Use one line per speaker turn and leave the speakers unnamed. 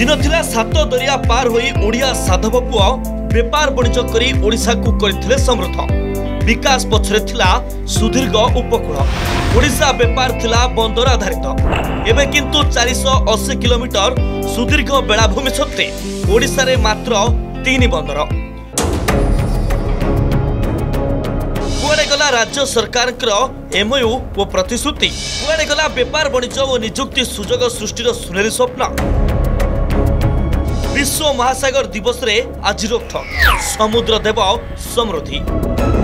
दिन थिला सात दरिया पार होई ओडिया साधव पुआ बेपार वाणिज्य करी ओडिशा को करथिले समृद्ध। विकास पछरे थिला सुदीर्घ उपकूल। ओडिशा बेपार थिला बंदर आधारित। एबे किंतु 480 किलोमीटर सुदीर्घ बेलाभूमि सत्ते ओडिशा रे मात्र 3 बंदर। कुआडे गला राज्य सरकार एमओयू और प्रतिश्रुति, कुआडे गला बेपार वाणिज्य और निजुक्ति सुजोग सृष्टिर सुनेरी स्वप्न। विश्व महासागर दिवस रे आज रोकथाम समुद्र देव समृद्धि।